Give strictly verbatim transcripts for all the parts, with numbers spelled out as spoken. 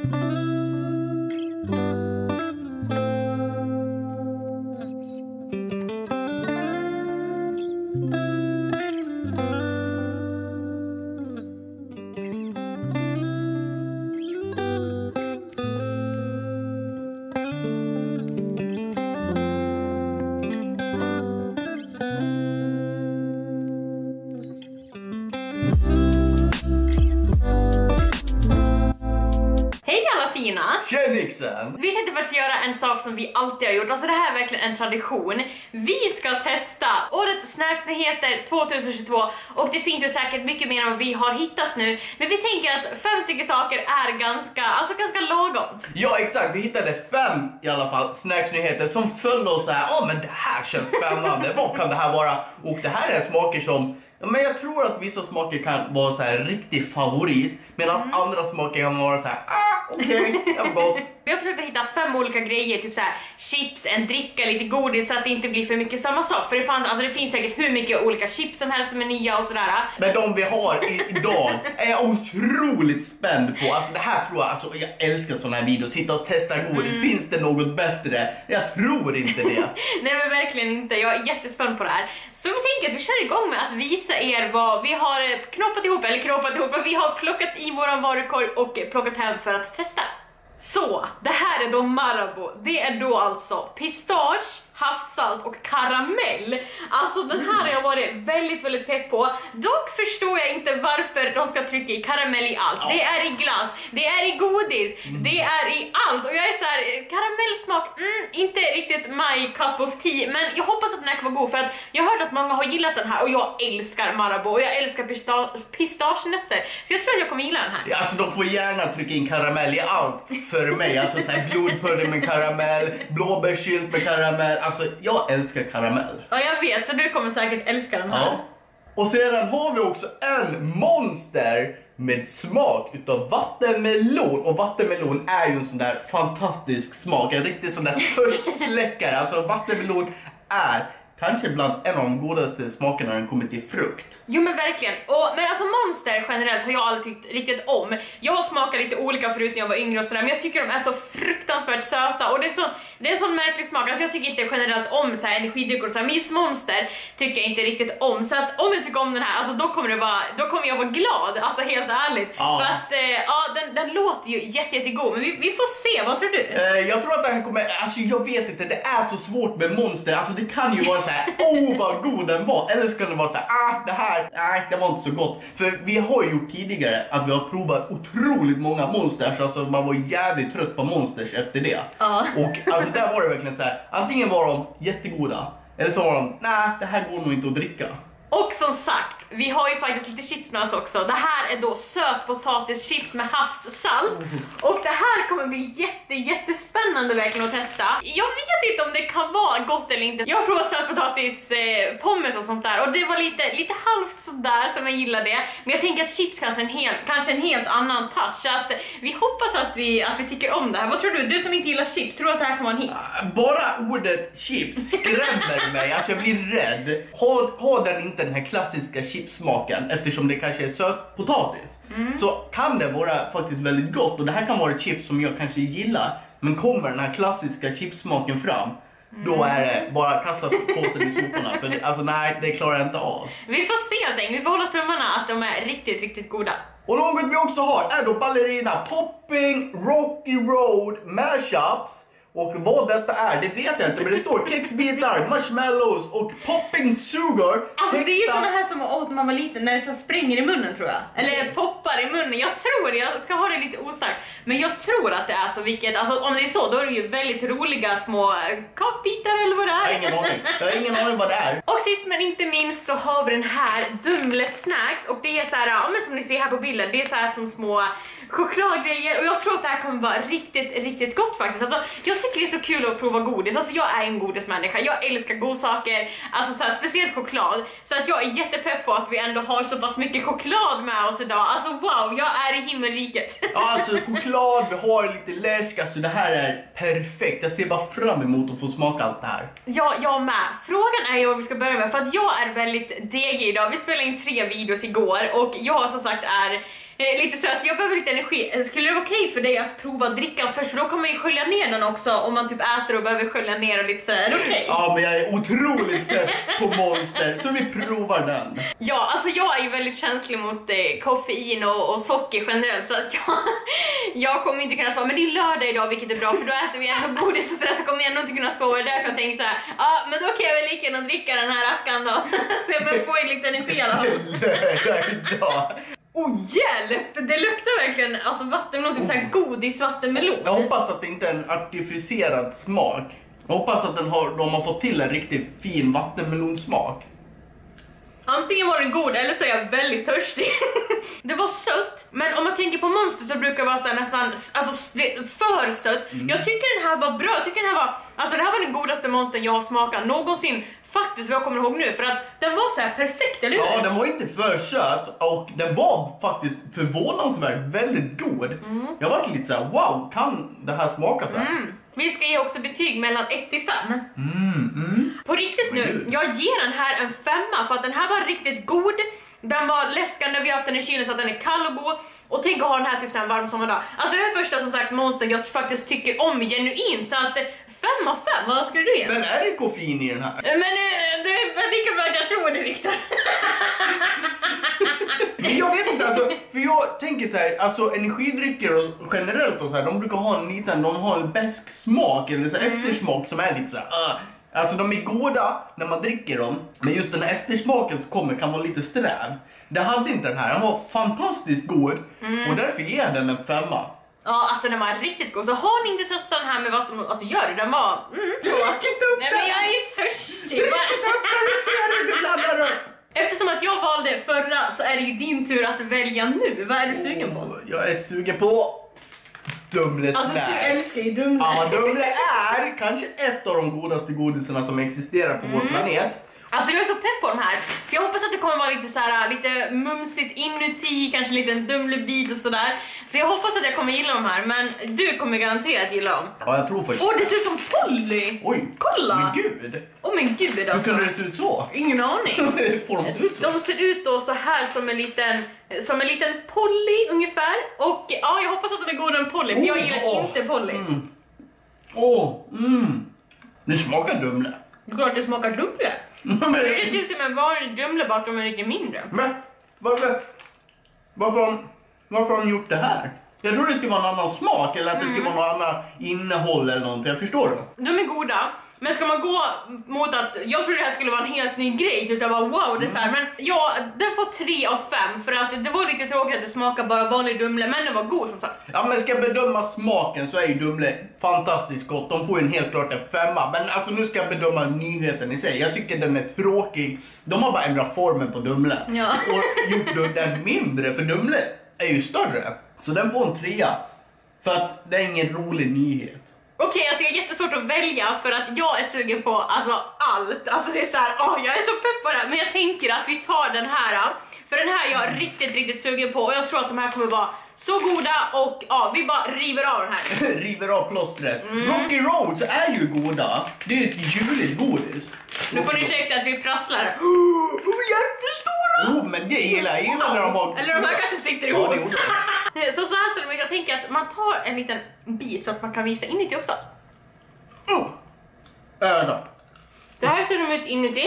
Tjenixen! Vi tänkte faktiskt göra en sak som vi alltid har gjort. Alltså det här är verkligen en tradition. Vi ska testa årets snacksnyheter tjugohundratjugotvå. Och det finns ju säkert mycket mer än vi har hittat nu. Men vi tänker att fem stycken saker är ganska, alltså ganska lagom. Ja exakt, vi hittade fem i alla fall snacksnyheter som föll oss så här. Ja men det här känns spännande, vad kan det här vara? Och det här är smaker som, men jag tror att vissa smaker kan vara så här riktig favorit. Medan mm. andra smaker kan vara så här, ah okej, okay, det var gott. Vi har försökt hitta fem olika grejer, typ så här chips, en dricka, lite godis, så att det inte blir för mycket samma sak. För det, fanns, alltså det finns säkert hur mycket olika chips som helst som är nya och sådär. Men de vi har i, idag är jag otroligt spänd på. Alltså det här tror jag, alltså jag älskar sådana här videos. Sitta och testa godis, mm. finns det något bättre? Jag tror inte det. Nej men verkligen inte, jag är jättespänd på det här. Så vi tänker att vi kör igång med att visa er vad vi har knoppat ihop, eller knoppat ihop, vad vi har plockat i våran varukorg och plockat hem för att testa. Så, det här är då Marabou. Det är då alltså pistage, havssalt och karamell. Alltså den här har jag varit väldigt, väldigt pepp på. Dock förstår jag inte varför de ska trycka i karamell i allt. Det är i glass, det är i godis, mm. det är i allt. Och jag är så här, karamellsmak, mm, inte riktigt my cup of tea. Men jag hoppas att den här kan vara god, för att jag har hört att många har gillat den här. Och jag älskar Marabou och jag älskar pista pistagenötter. Så jag tror att jag kommer gilla den här. Ja, alltså de får gärna trycka in karamell i allt för mig. Alltså så här blodpurre med karamell, blåbärssylt med karamell. Alltså jag älskar karamell. Ja jag vet, så du kommer säkert älska den här. Ja. Och sedan har vi också en monster med smak utav vattenmelon. Och vattenmelon är ju en sån där fantastisk smak. En riktigt sån där törstsläckare. Alltså vattenmelon är kanske bland en av de godaste smakerna när den kommer till frukt. Jo men verkligen. Och, men alltså monster generellt har jag aldrig tyckt riktigt om. Jag har smakat lite olika förut när jag var yngre och sådär, men jag tycker de är så fruktansvärt söta. Och det är, så, det är en sån märklig smak. Alltså jag tycker inte generellt om så här energidrycker och så här, men just monster tycker jag inte riktigt om. Så att om jag tycker om den här, alltså då kommer, det vara, då kommer jag vara glad. Alltså helt ärligt. Ja. För att eh, ja, den, den låter ju jätte, jättegod. Men vi, vi får se, vad tror du? Eh, jag tror att den här kommer, alltså jag vet inte, det är så svårt med monster. Alltså det kan ju vara så här, åh vad god den var. Eller så kan det vara så här, ah det här, nej det var inte så gott. För vi har ju gjort tidigare att vi har provat otroligt många monsters. Alltså man var jävligt trött på monsters efter det. Ja. Och alltså där var det verkligen så här, antingen var de jättegoda eller så var de, nej det här går nog inte att dricka. Och som sagt, vi har ju faktiskt lite chips med oss också. Det här är då sötpotatischips med havssalt. Och det här kommer bli jätte, jättespännande verkligen att testa. Jag vet inte om det kan vara gott eller inte. Jag har provat sötpotatis eh, pommes och sånt där. Och det var lite, lite halvt sådär som jag gillade. Men jag tänker att chips kanske en helt, kanske en helt annan touch. Så att vi hoppas att vi, att vi tycker om det här. Vad tror du? Du som inte gillar chips, tror du att det här kan vara en hit? Bara ordet chips skrämmer mig. Alltså jag blir rädd. Har, har den inte den här klassiska chipsmaken, eftersom det kanske är söt potatis, mm. så kan det vara faktiskt väldigt gott. Och det här kan vara chips som jag kanske gillar. Men kommer den här klassiska chipsmaken fram, mm. då är det bara kasta på sig i soporna. För det, alltså nej, det klarar jag inte av. Vi får se helt enkelt. Vi får hålla tummarna att de är riktigt, riktigt goda. Och något vi också har är då ballerina popping Rocky Road mashups. Och vad detta är, det vet jag inte, men det står kexbitar, marshmallows och popping sugar. Alltså det är ju såna här som man åt när man var liten, när det så springer i munnen tror jag. Eller poppar i munnen, jag tror, jag ska ha det lite osagt. Men jag tror att det är så, vilket, alltså om det är så, då är det ju väldigt roliga små kakbitar eller vad det är. Jag har ingen aning, jag har ingen aning vad det är. Och sist men inte minst så har vi den här Dumle Snacks. Och det är så här, ja men som ni ser här på bilden, det är så här som små chokladgrejer. Och jag tror att det här kommer vara riktigt, riktigt gott faktiskt. Alltså jag tycker det är så kul att prova godis. Alltså jag är en godismänniska. Jag älskar godsaker. Alltså så här, speciellt choklad. Så att jag är jättepepp på att vi ändå har så pass mycket choklad med oss idag. Alltså wow, jag är i himmelriket. Ja, alltså choklad, vi har lite läsk. Alltså det här är perfekt. Jag ser bara fram emot att få smaka allt det här. Ja, jag med. Frågan är ju vad vi ska börja med. För att jag är väldigt degig idag. Vi spelade in tre videos igår. Och jag som sagt är eh, lite så, här, så jag behöver lite energi. Skulle det vara okej för dig att prova att dricka först? För då kommer man ju skölja ner den också om man typ äter och behöver skölja ner och lite så här. Är det okej? Ja, men jag är otroligt pepp på Monster, så vi provar den. Ja, alltså jag är ju väldigt känslig mot eh, koffein och, och socker generellt, så att jag, jag kommer inte kunna sova. Men det är lördag idag, vilket är bra, för då äter vi ändå godis och sådär, så kommer jag ändå inte kunna sova. Därför jag tänker så här, ja ah, men då kan jag väl lika gärna dricka den här rackan då. Så jag behöver få in lite energi i alla fall. Lördag idag. Oh hjälp, det luktar verkligen alltså vattenmelon, typ såhär godisvattenmelon. Jag hoppas att det inte är en artificerad smak. Jag hoppas att den har, de har fått till en riktigt fin vattenmelonsmak. Antingen var den god eller så är jag väldigt törstig. Det var sött, men om man tänker på Monster så brukar det vara så här nästan alltså, för sött. Mm. Jag tycker den här var bra, jag tycker den här var, alltså det här var den godaste Monstern jag har smakat någonsin. Faktiskt, vad jag kommer ihåg nu, för att den var så här perfekt, eller hur? Ja, den var inte för söt och den var faktiskt förvånansvärt väldigt god. Mm. Jag var lite så här, wow, kan det här smaka så här? Mm. Vi ska ge också betyg mellan ett till fem. Mm, mm. På riktigt nu, jag ger den här en femma för att den här var riktigt god. Den var läskande, vi har haft den i kylen så att den är kall och god. Och tänk att ha den här typ så här en varm sommardag. Alltså det är första som sagt Monster jag faktiskt tycker om genuint, så att fem av fem, vad skulle du ge? Men är det koffein i den här? Men det är lika bra att jag tror det, Victor. Men jag vet inte, alltså, för jag tänker så här, alltså energidrycker och generellt och så här, de brukar ha en liten, de har en besk smak eller så här, mm. eftersmak som är lite så här, uh. Alltså de är goda när man dricker dem, men just den här eftersmaken som kommer kan vara lite sträv. Det hade inte den här, den var fantastiskt god mm. och därför ger jag den en femma. Ja, alltså den var riktigt god. Så har ni inte testat den här med vatten, alltså gör det, den var... Mm, Drick inte upp Nej, men jag är törstig. Drick inte upp den, ser du, du laddar upp. Eftersom att jag valde förra så är det ju din tur att välja nu. Vad är du sugen på? Oh, jag är sugen på Dumle Alltså Snacks. du älskar ju Dumle. Ja, Dumle är kanske ett av de godaste godisarna som existerar på mm. vår planet. Alltså jag är så pepp på de här. För jag hoppas att det kommer vara lite så här, lite mumsigt inuti, kanske en liten Dumlebit och sådär. Så jag hoppas att jag kommer gilla de här, men du kommer garanterat gilla dem. Ja, jag tror faktiskt. Åh, oh, det ser ut som Polly! Oj, kolla! Men gud! Åh oh, men gud alltså. Hur kunde det se ut så? Ingen aning. Får de se ut så? De ser ut då så här som en liten, som en liten Polly ungefär. Och ja, jag hoppas att de är godare än Polly, för oh, jag gillar oh, inte Polly. Åh, mm. oh, mm. Det smakar Dumle. Det är klart det smakar Dumle. Men det är typ som en vanlig Dumle, bara att de är lite mindre. Men varför, varför, varför har de gjort det här? Jag tror det skulle vara en annan smak eller att det skulle mm. vara något annat innehåll eller någonting, jag förstår det. De är goda, men ska man gå mot att, jag tror det här skulle vara en helt ny grej, utan bara wow, det är så här. Men ja, den får tre av fem för att det var lite tråkigt att det smakar bara vanlig Dumle, men den var god som sagt. Ja, men ska jag bedöma smaken så är ju Dumle fantastiskt gott, de får ju en helt klart en femma. Men alltså nu ska jag bedöma nyheten i sig, jag tycker den är tråkig. De har bara ändrat formen på Dumle ja. och gjort den mindre, för Dumle är ju större. Så den får en trea, för att det är ingen rolig nyhet. Okej, okay, alltså jag är jättesvårt att välja för att jag är sugen på alltså allt. Alltså det är så här, åh, jag är så pepp på det. Men jag tänker att vi tar den här. För den här är jag riktigt, riktigt sugen på. Och jag tror att de här kommer vara så goda. Och ja, vi bara river av den här. River av plåstret. Mm. Rocky Roads är ju goda. Det är ett juligt godis. Nu får ni ursäkta att vi prasslar. Oh, de är jättestora! Oh, men det gillar jag. gillar när de har... Eller de här kanske sitter ihop. Ja, det så så här ser det, jag tänker att man tar en liten bit så att man kan visa inuti också. Oh. Äh, det här ser de ut inuti.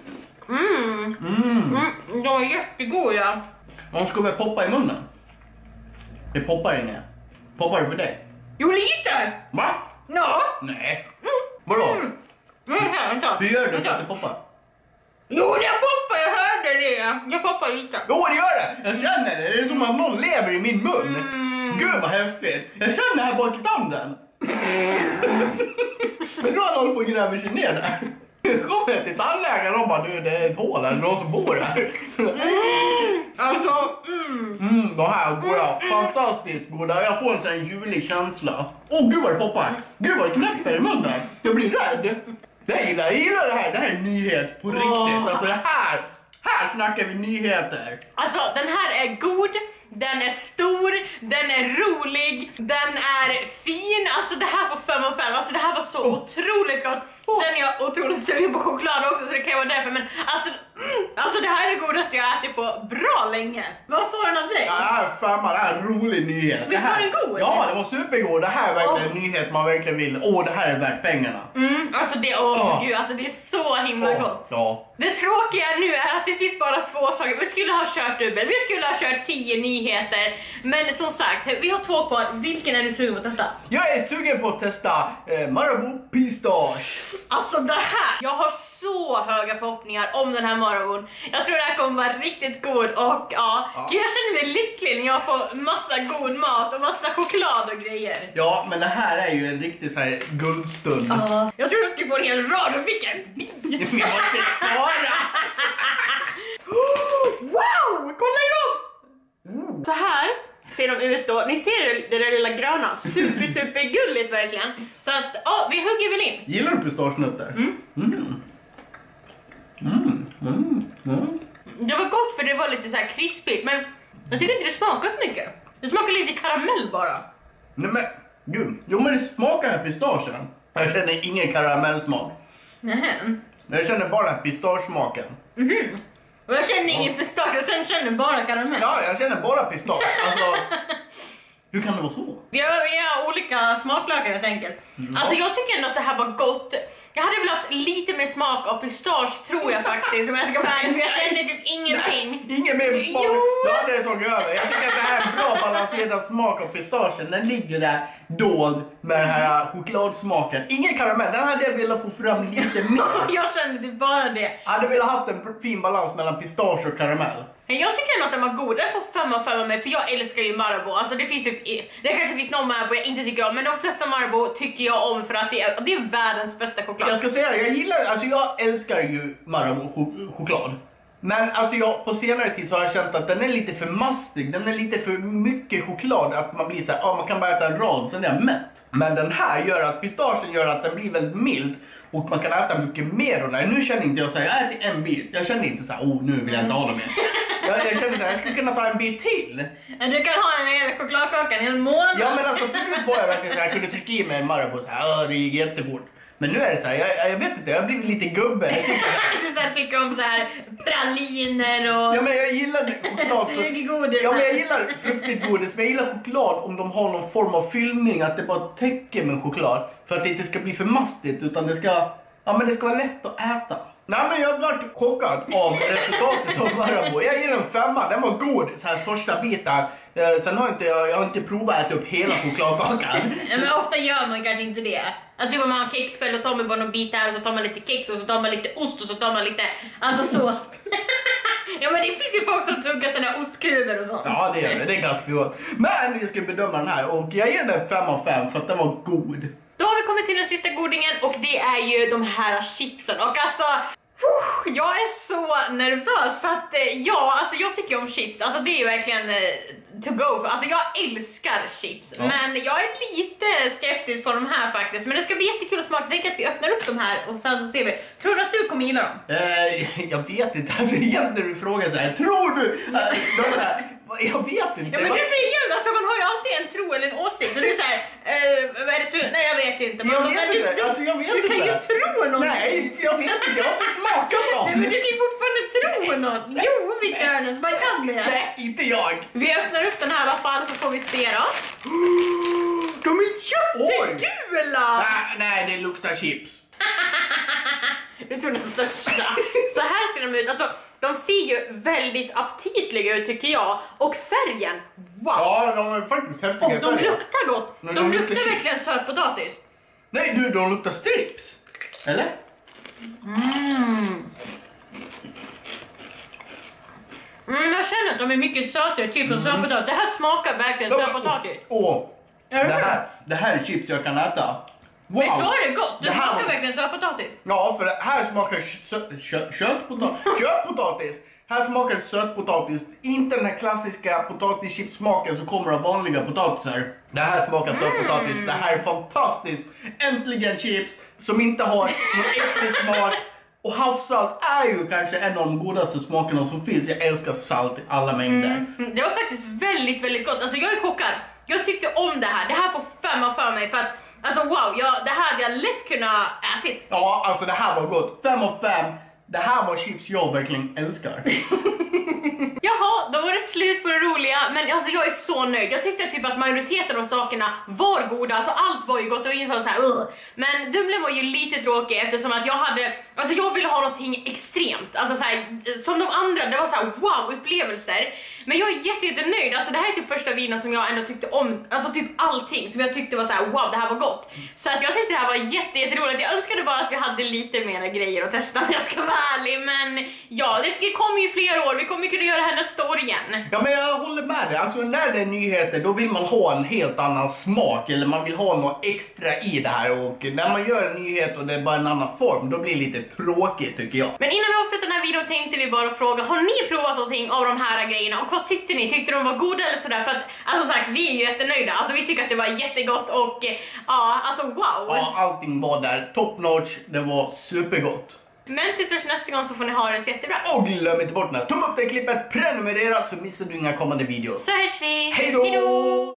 Mm. Mm. Mm. De är jättegoda. De ska väl poppa i munnen? Det poppar inne. Poppar det för dig? Jo, lite! Va? Ja. Nej. Mm. Vadå? Mm. Men här, vänta. Hur gör du för att det poppar? Jo, det poppar, jag hörde det. Jag poppar lite. Jo, det gör det. Jag känner det. Det är som att någon lever i min mun. Mm. Gud vad häftigt. Jag känner här bak i tanden. Jag tror han håller på att gräva sig ner där. Kommer jag till tandläkaren och bara, du, det är ett hål här, någon som bor här. Mm. Alltså, mm. Mm, de här goda, fantastiskt goda. Jag får en sån här julig känsla. Åh, oh, gud vad det poppar. Gud vad det knäpper i munnen. Jag blir rädd. Jag gillar, jag gillar det här. Det här är nyhet på riktigt. Oh. Alltså det här, här snackar vi nyheter. Alltså den här är god, den är stor, den är rolig, den är fin. Alltså det här får fem av fem. Alltså det här var så oh. otroligt gott. Oh. Sen är jag otroligt sugen på choklad också, så det kan ju vara därför. Men alltså, mm, alltså det här är det godaste jag har ätit på bra länge. Vad får den av dig? Ja, femma, det här är en rolig nyhet. Visst var den god? Ja, det var supergod. Det här är verkligen en nyhet man verkligen vill. Åh, det här är värt pengarna. Mm, alltså det, åh Ja. gud, alltså det är så himla Åh, gott. ja. Det tråkiga nu är att det finns bara två saker. Vi skulle ha kört dubbel, vi skulle ha kört tio nyheter. Men som sagt, vi har två kvar. Vilken är du sugen på att testa? Jag är sugen på att testa eh, Marabou Pistache. Alltså det här! Jag har så höga förhoppningar om den här Marabou. Jag tror det här kommer vara riktigt god och ja, Ja. Gud, jag känner mig lycklig när jag får massa god mat och massa choklad och grejer. Ja, men det här är ju en riktig så här guldstund. Ja. Jag tror du skulle få en hel rad och fick en bit. Jag måste spara. Wow! Kolla i dem! Så här ser de ut då. Ni ser det, det där lilla gröna. Super, super gulligt verkligen. Så att, ja, vi hugger väl in. Gillar du pistagenötter? Mm. Mm. Mm. Mm. Mm. Det var gott för det var lite så här krispigt, men jag tycker inte det smakar så mycket. Det smakar lite karamell bara. Nej men, gud. Jo men det smakar här pistagen. Jag känner ingen karamellsmak. Nähä. Jag känner bara pistagesmaken. Mhm. Och jag känner ingen pistage, och sen känner bara karamell. Ja, jag känner bara pistage. Alltså, hur kan det vara så? Vi har, vi har olika smaklökar helt enkelt. Mm. Alltså jag tycker ändå att det här var gott. Jag hade väl haft lite mer smak av pistage tror jag faktiskt, om jag ska vara ärlig, för jag kände typ ingenting. Nej, ingen mer Jo. barn. Då hade det tagit över. Jag tycker att det här är en bra balanserad smak av pistagen. Den ligger där dold med den här chokladsmaken. Ingen karamell, den hade jag velat få fram lite mer. Jag kände typ bara det. Jag hade velat haft en fin balans mellan pistage och karamell. Men jag tycker ändå att den var god. Den får fem av fem av mig, för jag älskar ju Marabou. Alltså det finns typ, det kanske finns någon Marabou jag inte tycker om, men de flesta Marabou tycker jag om för att det är, det är världens bästa choklad. Jag ska säga, jag gillar, alltså jag älskar ju Marabou ch- choklad. Men alltså jag, på senare tid så har jag känt att den är lite för mastig. Den är lite för mycket choklad. Att man blir så här, ja man kan bara äta en rad, sen är jag mätt. Men den här gör att pistagen gör att den blir väldigt mild. Och man kan äta mycket mer av den. Nu känner inte jag så här, jag äter en bit. Jag känner inte så här, oh nu vill jag inte ha det mer. Jag, jag känner så här, jag skulle kunna ta en bit till. Du kan ha en hel chokladkaka i en månad. Ja men alltså förut var jag verkligen så här, jag kunde trycka i mig en Marabou så här, "Åh, det gick jättefort." Men nu är det så här, jag, jag vet inte, jag har blivit lite gubbe. Jag tycker, Du så här, tycker om så här praliner och ja men jag gillar choklad. så- suggodis. Ja men jag gillar fruktigt godis, men jag gillar choklad om de har någon form av fyllning, att det bara täcker med choklad. För att det inte ska bli för mastigt, utan det ska, ja men det ska vara lätt att äta. Nej men jag blev chockad av resultatet av Marabou. Jag ger en femma, den var god, så här första biten. Eh, sen har inte, jag, jag har inte provat att äta upp hela chokladkakan. Ja, men ofta gör man kanske inte det. Att typ om man har kexspel och tar man bara någon bit där och så tar man lite kex och så tar man lite ost och så tar man lite, alltså sås. Ja men det finns ju folk som tuggar sina ostkuber och sånt. Ja det gör det, det är ganska gott. Men vi ska bedöma den här och jag ger den fem av fem för att den var god. Då har vi kommit till den sista godingen och det är ju de här chipsen. Och alltså, jag är så nervös för att eh, ja, alltså jag tycker om chips. Alltså det är ju verkligen eh, to go. Alltså jag älskar chips. Ja. Men jag är lite skeptisk på de här faktiskt. Men det ska bli jättekul att smaka. Tänk att vi öppnar upp de här och sen så ser vi. Tror du att du kommer gilla dem? Eh, jag vet inte, alltså egentligen du frågar så här, tror du? Uh, de så här, jag vet inte. Ja men det säger jag, alltså man har ju alltid en tro eller en åsikt. Och du är såhär, eh, vad är det så? Nej jag vet inte. Jag bara, vet men inte, du, alltså jag vet du kan inte. ju tro någonting. Nej, för jag vet inte, jag har inte smakat dem. Nej men du kan ju fortfarande tro något. Jo Victor Ernest, man kan det. Nej, inte jag. Vi öppnar upp den här i alla fall så får vi se då. De är Jättegula! Nej, nej, det luktar chips. Du tror den största. Så här ser de ut, alltså de ser ju väldigt aptitliga ut tycker jag. Och färgen, wow! Ja, de är faktiskt häftiga Och de färger. luktar gott. Men De, de luktar luktar verkligen sötpotatis. Nej du, de luktar strips. Eller? Mm. Mm, jag känner att de är mycket sötare, typ som sötpotatis. Det här smakar verkligen sötpotatis. Åh, det Är det här, det här är chips jag kan äta. Wow. Men så är det gott, det, Det här smakar var- verkligen sötpotatis. Ja, för det här smakar kö- kö- köttpotatis. Köttpotatis. Här smakar det sötpotatis. Inte den här klassiska potatischipssmaken som kommer av vanliga potatisar. Det här smakar sötpotatis. Det här är fantastiskt. Äntligen chips som inte har någon äcklig smak. Och havssalt är ju kanske en av de godaste smakerna som finns. Jag älskar salt i alla mängder. Mm, det var faktiskt väldigt, väldigt gott. Alltså jag är chockad. Jag tyckte om det här. Det här får femma för mig för att, alltså wow, jag, det här hade jag lätt kunnat ätit. Ja, alltså det här var gott. Fem av fem. Det här var chips jag verkligen älskar. Jaha, då var det slut på det roliga, men alltså jag är så nöjd. Jag tyckte typ att majoriteten av sakerna var goda, alltså allt var ju gott och inte så här. Ugh. Men Dumlen var ju lite tråkig eftersom att jag hade, alltså jag ville ha någonting extremt, alltså så här, som de andra, det var så här wow-upplevelser. Men jag är jätte, jätte nöjd, alltså det här är typ första videon som jag ändå tyckte om, alltså typ allting som jag tyckte var så här wow, det här var gott. Så att jag tyckte det här var jätte, jätte roligt. Jag önskade bara att vi hade lite mer grejer att testa om jag ska vara ärlig, men ja, det kommer ju fler år, vi kommer kunna göra det här nästa år igen. Ja, men jag håller med dig, alltså när det är nyheter då vill man ha en helt annan smak, eller man vill ha något extra i det här, och när man gör en nyhet och det är bara en annan form, då blir det lite tråkigt tycker jag. Men innan vi avslutar den här videon tänkte vi bara fråga, har ni provat någonting av de här grejerna och vad tyckte ni? Tyckte de var goda eller sådär? För att, alltså sagt, vi är ju jättenöjda, alltså vi tycker att det var jättegott och ja, alltså wow. Ja, allting var där, top notch, det var supergott. Men tills nästa gång så får ni ha det så jättebra. Och glöm inte bort den här, tumma upp det klippet, prenumerera så missar du inga kommande videos. Så hörs vi. Hej då!